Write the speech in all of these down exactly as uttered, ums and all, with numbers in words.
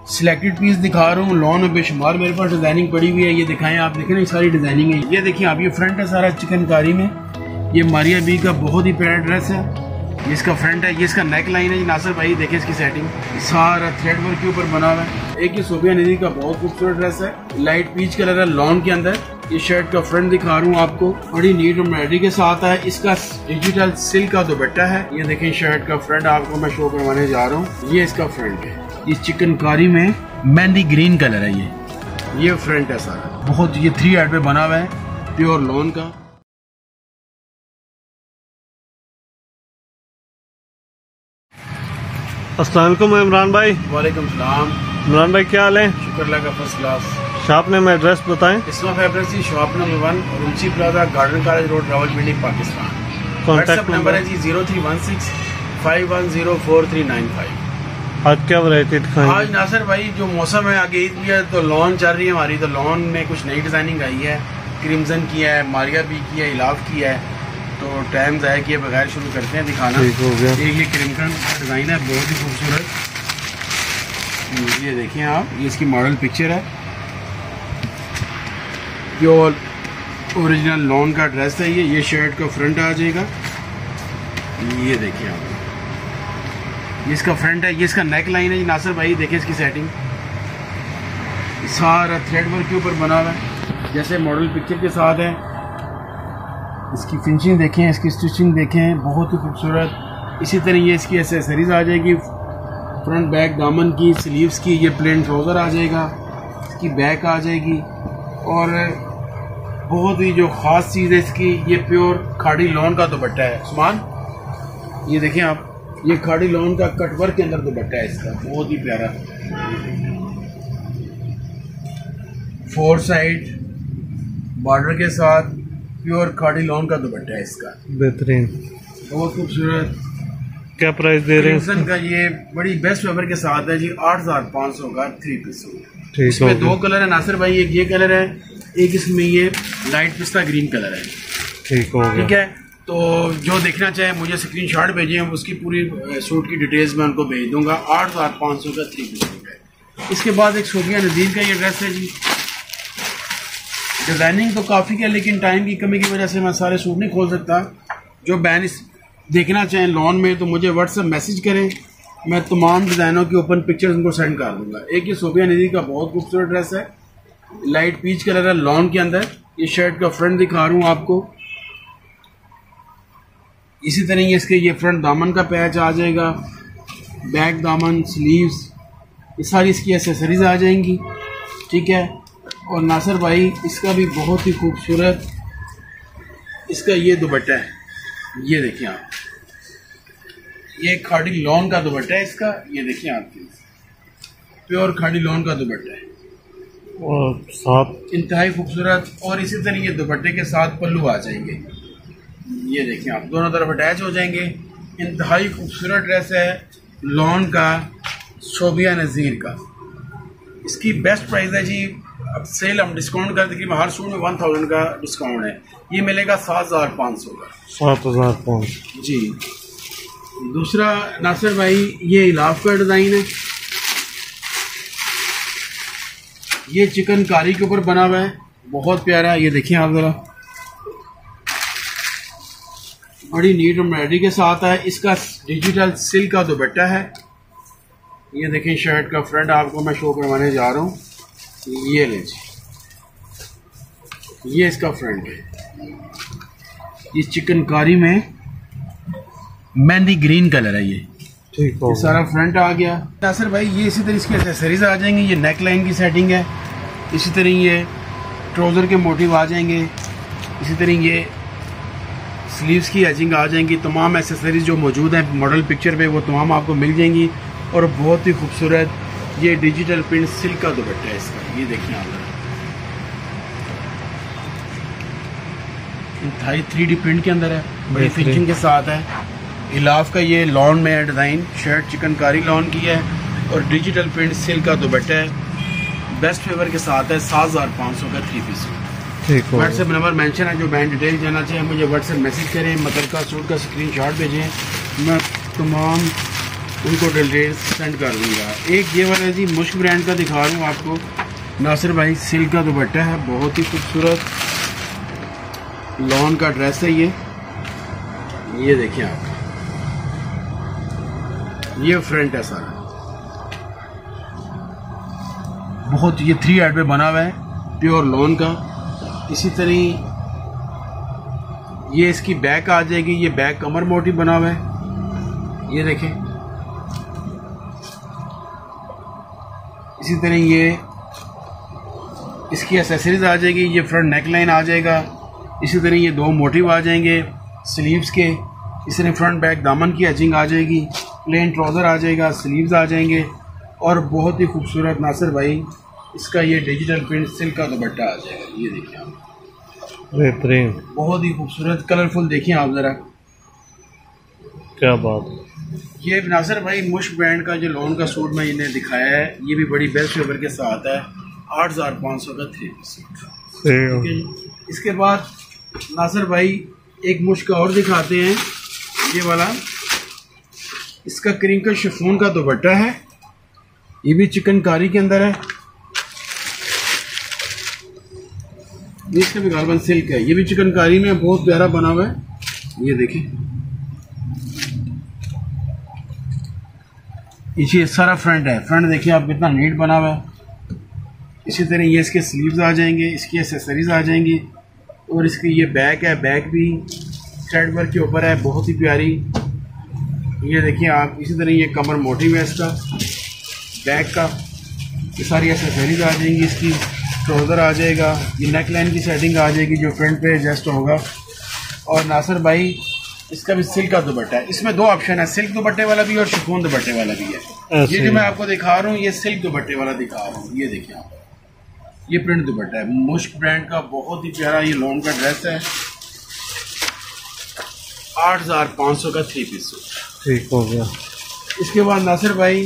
Selected piece दिखा रहा हूँ। लॉन में बेशुमार मेरे पास डिजाइनिंग पड़ी हुई है। ये दिखाएं आप, देखें ना सारी डिजाइनिंग है। ये देखिए आप, ये फ्रंट है सारा चिकनकारी में। ये मारिया बी का बहुत ही प्यारा ड्रेस है। ये इसका फ्रंट है, ये इसका नेक लाइन है। नासिर भाई देखें इसकी सेटिंग, सारा थ्रेड वर्क के ऊपर बना हुआ है। एक ये सोबिया नज़ीर का बहुत खूबसूरत ड्रेस है, लाइट पीच कलर है लॉन के अंदर। ये शर्ट का फ्रंट दिखा रहा हूँ आपको, बड़ी नीट एम्ब्रॉयडरी के साथ है। इसका डिजिटल सिल्क का दुपट्टा है। ये देखें शर्ट का फ्रंट आपको मैं शो करवाने जा रहा हूँ। ये इसका फ्रंट है, ये चिकनकारी में मेहंदी ग्रीन कलर है। ये ये फ्रंट है सारा, बहुत ये थ्री एड पे बना हुआ है, प्योर लॉन का। अस्सलाम वालेकुम इमरान भाई। वालेकुम सलाम। इमरान भाई क्या हाल है? शुक्र अल्लाह का, first class. Shop name address बताएं। इसमें फैब्रिक्स की shop number one, Ruchi plaza, garden college road, Rawalpindi, Pakistan. Contact number है जी zero three one six five one zero four three nine five. आज क्या वैरायटी दिखाएं? आज नासिर भाई जो मौसम है, आगे ईद भी है तो लॉन चल रही है हमारी, तो लॉन में कुछ नई डिजाइनिंग आई है। क्रिम्सन की है, मारिया बी की है, इलाफ की है। तो टाइम ज़ाया किए बगैर शुरू करते हैं दिखाना। ठीक हो गया। एक ये क्रिम्सन डिज़ाइन है, बहुत ही खूबसूरत। ये देखिए आप, ये इसकी मॉडल पिक्चर है। प्योर ओरिजिनल लॉन का ड्रेस है ये। ये शर्ट का फ्रंट आ जाएगा। ये देखिए आप, ये इसका फ्रंट है, ये इसका नेक लाइन है। नासिर भाई देखें इसकी सेटिंग, सारा थ्रेड वर्क के ऊपर बना हुआ है, जैसे मॉडल पिक्चर के साथ है। इसकी फिनिशिंग देखें, इसकी स्टिचिंग देखें, बहुत ही खूबसूरत। इसी तरह ये इसकी एसेसरीज आ जाएगी, फ्रंट बैक दामन की, स्लीव्स की। ये प्लेन ट्राउज़र आ जाएगा, इसकी बैक आ जाएगी। और बहुत ही जो ख़ास चीज़ है इसकी, ये प्योर खाड़ी लॉन का दुपट्टा है। उस्मान ये देखें आप, ये खाड़ी लॉन का कटवर्क के अंदर दुपट्टा है इसका, बहुत ही प्यारा। फोर साइड बॉर्डर के साथ प्योर खाड़ी लॉन का दुपट्टा है इसका, बेहतरीन, बहुत खूबसूरत। क्या प्राइस दे रहे हैं का? ये बड़ी बेस्ट फेवर के साथ है जी, आठ हजार पाँच सौ का थ्री पीस। ठीक इसमें है। दो कलर है नासिर भाई, एक ये कलर है, एक इसमें ये लाइट पिस्ता ग्रीन कलर है। ठीक हो गया। ठीक है, तो जो देखना चाहे मुझे स्क्रीनशॉट भेजें, उसकी पूरी सूट की डिटेल्स मैं उनको भेज दूंगा। आठ हजार पाँच सौ का थ्री पीस है। इसके बाद एक सोबिया नज़ीर का ये ड्रेस है जी। डिज़ाइनिंग तो काफ़ी है, लेकिन टाइम की कमी की वजह से मैं सारे सूट नहीं खोल सकता। जो बैन इस देखना चाहें लॉन में, तो मुझे व्हाट्सएप मैसेज करें, मैं तमाम डिज़ाइनों की ओपन पिक्चर्स उनको सेंड कर दूंगा। एक ये सोबिया नज़ीर का बहुत खूबसूरत ड्रेस है, लाइट पीच कलर है लॉन के अंदर। ये शर्ट का फ्रंट दिखा रहा हूँ आपको। इसी तरह ये इसके ये फ्रंट दामन का पैच आ जाएगा, बैक दामन, स्लीव्स, ये सारी इसकी एसेसरीज आ जाएंगी। ठीक है, और नासिर भाई इसका भी बहुत ही खूबसूरत इसका ये दुपट्टा है। ये देखिए आप, ये खाड़ी लॉन का दुपट्टा है इसका। ये देखिए आप, प्योर खाड़ी लॉन का दुपट्टा है और साथ इंतहाई खूबसूरत। और इसी तरह ये दुपट्टे के साथ पल्लू आ जाएंगे। ये देखिए आप, दोनों तरफ अटैच हो जाएंगे। इंतहाई खूबसूरत ड्रेस है लॉन का, सोबिया नज़ीर का। इसकी बेस्ट प्राइस है जी, अब सेल हम डिस्काउंट कर देंगे, हर सूट में वन थाउजेंड का डिस्काउंट है। ये मिलेगा सात हजार पाँच सौ का, सात हजार पाँच जी। दूसरा नासिर भाई, ये इलाफ का डिज़ाइन है। ये चिकनकारी के ऊपर बना हुआ है, बहुत प्यारा। ये देखिए आप ज़रा, बड़ी नीट एम्ब्रॉयडरी के साथ है। इसका डिजिटल सिल्क का दुपट्टा है। ये देखें शर्ट का फ्रंट आपको मैं शो करवाने जा रहा हूँ। ये ले जी, ये इसका फ्रंट है। ये चिकनकारी में मेहंदी ग्रीन कलर है ये। ठीक हो, सारा फ्रंट आ गया। नासिर भाई ये इसी तरह इसकी एसेसरीज आ जाएंगी। ये नेक लाइन की सेटिंग है। इसी तरह ये ट्राउज़र के मोटिव आ जाएंगे। इसी तरह ये स्लीव्स की एजिंग आ जाएंगी। तमाम एसेसरीज जो मौजूद हैं मॉडल पिक्चर पे, वो तमाम आपको मिल जाएंगी। और बहुत ही खूबसूरत ये डिजिटल प्रिंट सिल्क का दुपट्टा है इसका। ये देखिए आप, इंतहाई थ्री डी प्रिंट के अंदर है, बड़ी फिनिशिंग के साथ है। इलाफ का ये लॉन में है डिज़ाइन, शर्ट चिकनकारी लॉन की है और डिजिटल प्रिंट सिल्क का दुपट्टा है, बेस्ट फेवर के साथ है। सात हजार पाँच सौ का थ्री पीस। ठीक हो। व्हाट्सएप नंबर मेंशन है, जो बैंक डिटेल जाना चाहिए मुझे व्हाट्सएप मैसेज करें, मतलब का सूट का स्क्रीनशॉट भेजें। मैं तमाम उनको डिटेल्स सेंड कर दूँगा। एक ये वाला जी मुश्क ब्रांड का दिखा रहा हूँ आपको, नासिर भाई सिल्क का दुपट्टा है, बहुत ही खूबसूरत लॉन का ड्रेस है ये। ये देखिए आप, ये फ्रंट है सारा, बहुत ये थ्री एड पे बना हुआ है, प्योर लॉन का। इसी तरह ये इसकी बैक आ जाएगी, ये बैक कमर मोटी बना हुआ है, ये देखें। इसी तरह ये इसकी एसेसरीज आ जाएगी, ये फ्रंट नेक लाइन आ जाएगा। इसी तरह ये दो मोटिव आ जाएंगे स्लीव्स के। इस तरह फ्रंट बैक दामन की एचिंग आ जाएगी, प्लेन ट्राउज़र आ जाएगा, स्लीव्स आ जाएंगे, और बहुत ही खूबसूरत नासिर भाई इसका ये डिजिटल प्रिंट सिल्क का दुपट्टा आ जाएगा। ये देखिए आप, बेहतरीन, बहुत ही खूबसूरत कलरफुल। देखिए आप ज़रा, क्या बात। ये नासिर भाई मुश्क ब्रांड का जो लॉन का सूट मैं इन्हें दिखाया है, ये भी बड़ी बेस्ट फेवर के साथ है, आठ हज़ार पाँच सौ का थ्री पीस सूट। इसके बाद नासिर भाई एक मुश्क और दिखाते हैं, ये वाला इसका क्रिंकल शिफॉन का दुपट्टा है, ये भी चिकनकारी के अंदर है, ये इसका भी गालबन सिल्क है, ये भी चिकनकारी में बहुत प्यारा बना हुआ है। ये देखिए, ये सारा फ्रंट है, फ्रंट देखिए आप कितना नीट बना हुआ है। इसी तरह ये इसके स्लीव्स आ जाएंगे, इसकी एसेसरीज आ जाएंगी, और इसकी ये बैक है, बैक भी थ्रेड वर्क के ऊपर है, बहुत ही प्यारी। ये देखिए आप, इसी तरह ये कमर मोटिव है इसका बैक का, ये सारी एसेसरीज आ जाएंगी, इसकी ट्राउज़र आ जाएगा, ये नेक लाइन की सेटिंग आ जाएगी जो फ्रंट पे एडजस्ट होगा। और नासिर भाई इसका भी सिल्क का दुपट्टा है, इसमें दो ऑप्शन है, सिल्क दुपट्टे वाला भी और शिफॉन दुपट्टे वाला भी है। ये जो मैं आपको दिखा रहा हूँ ये सिल्क दुपट्टे वाला दिखा रहा हूँ। ये देखिए आप, ये प्रिंट दुपट्टा है, मुश्क ब्रांड का, बहुत ही प्यारा ये लॉन का ड्रेस है, आठ हजार पाँच सौ का थ्री पीस सूट। ठीक हो गया। इसके बाद नासिर भाई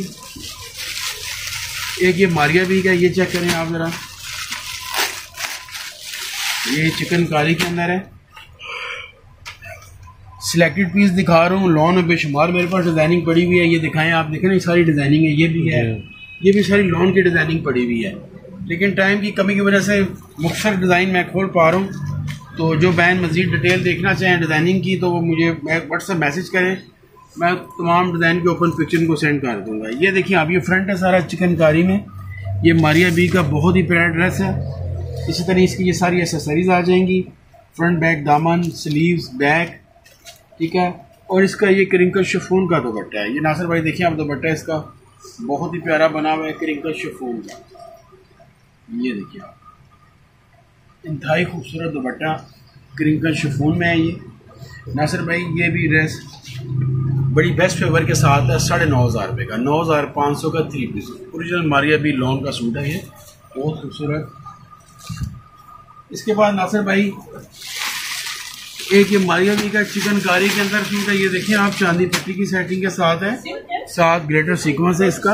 एक ये मारिया भी का, ये चेक करें आप जरा, ये चिकनकारी के अंदर है, सिलेक्टेड पीस दिखा रहा हूँ, लॉन में बेशुमार मेरे पास डिजाइनिंग पड़ी हुई है, ये दिखाएं आप, देखें ना सारी डिजाइनिंग है, ये भी है, ये भी सारी लॉन की डिजाइनिंग पड़ी हुई है, लेकिन टाइम की कमी की वजह से मुख्तलिफ डिज़ाइन मैं खोल पा रहा हूँ। तो जो बहन मज़ीद डिटेल देखना चाहें डिज़ाइनिंग की, तो वो मुझे व्हाट्सएप मैसेज करें, मैं तमाम डिज़ाइन के ओपन पिक्चर को सेंड कर दूँगा। ये देखिए आप, ये फ्रंट है सारा चिकनकारी में, ये मारिया बी का बहुत ही प्यारा ड्रेस है। इसी तरह इसकी ये सारी एसेसरीज आ जाएंगी, फ्रंट बैक दामन, स्लीव्स, बैक, ठीक है। और इसका ये क्रिंकल शिफॉन का दुपट्टा है, ये नासिर भाई देखिए आप, दुपट्टा इसका बहुत ही प्यारा बना हुआ है क्रिंकल शिफॉन का। ये देखिए आप, इंतहाई खूबसूरत दुपट्टा क्रिंकल शिफॉन में है ये नासिर भाई। ये भी ड्रेस बड़ी बेस्ट फेवर के साथ है, साढ़े नौ हज़ार रुपये का, नौ हज़ार पाँच सौ का three piece original Maria B lawn का सूट है ये, बहुत खूबसूरत। इसके बाद नासिर भाई एक ये मारिया बी का चिकनकारी के अंदर सूट है, ये देखिए आप, चांदी पट्टी की सेटिंग के साथ है, साथ ग्रेटर सीक्वेंस है इसका,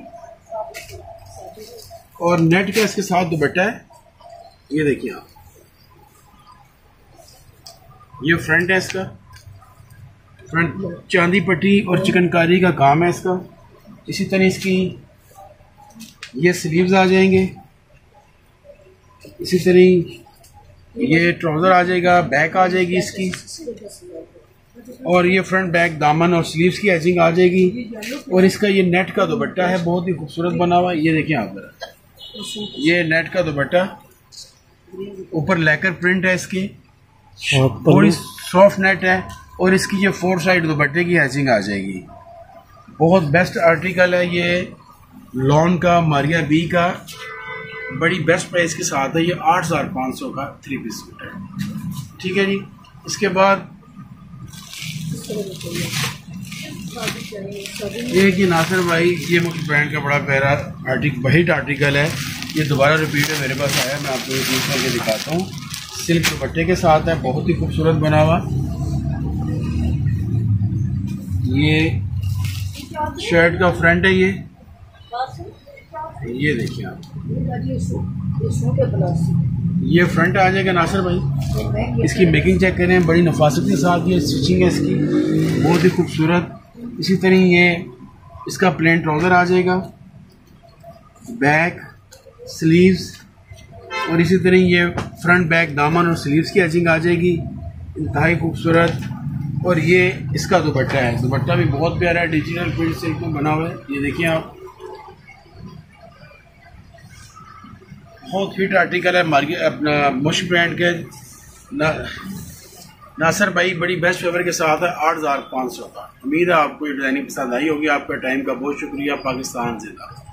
और नेट का इसके साथ दुपट्टा है। ये देखिए आप, ये फ्रंट है इसका, फ्रंट चांदी पट्टी और चिकनकारी का काम है इसका। इसी तरह इसकी ये स्लीव्स आ जाएंगे, इसी तरह ये ट्राउज़र आ जाएगा, बैक आ जाएगी इसकी, और ये फ्रंट बैक दामन और स्लीव्स की एचिंग आ जाएगी। और इसका ये नेट का दुपट्टा है, बहुत ही खूबसूरत बना हुआ है। ये देखिए आप जरा, ये नेट का दुपट्टा, ऊपर लेकर प्रिंट है इसकी, थोड़ी सॉफ्ट नेट है, और इसकी ये फोर साइड दुपट्टे की हैचिंग आ जाएगी। बहुत बेस्ट आर्टिकल है ये लॉन का, मारिया बी का, बड़ी बेस्ट प्राइस के साथ है ये, आठ हज़ार पाँच सौ का थ्री पीस सूट है, ठीक है जी। इसके बाद ये कि नासिर भाई, ये मुख्य ब्रांड का बड़ा प्यारा आर्टिकल, वहीट आर्टिकल है, ये दोबारा रिपीट है मेरे पास आया, मैं आपको यूज़ करके दिखाता हूँ। सिल्क दुपट्टे के साथ है, बहुत ही खूबसूरत बना हुआ। ये शर्ट का फ्रंट है, ये ये देखिए आप, ये फ्रंट आ जाएगा नासिर भाई। इसकी मेकिंग चेक करें, बड़ी नफासत के साथ ये स्टिचिंग है इसकी, बहुत ही खूबसूरत। इसी तरह ये इसका प्लेन ट्राउज़र आ जाएगा, बैक, स्लीव्स और इसी तरह ये फ्रंट बैक दामन और स्लीव्स की एचिंग आ जाएगी, इंतहाई खूबसूरत। और ये इसका दुपट्टा है, दुपट्टा भी बहुत प्यारा है, डिजिटल प्रिंट से एकदम बना हुआ है। ये देखिए आप, बहुत हिट आर्टिकल है मार्केट अपना मुश्क ब्रांड के। ना, नासर भाई बड़ी बेस्ट फेवर के साथ है आठ हज़ार पाँच सौ का। उम्मीद है आपको ये डिज़ाइनिंग पसंद आई होगी। आपका टाइम का बहुत शुक्रिया। पाकिस्तान जिंदाबाद।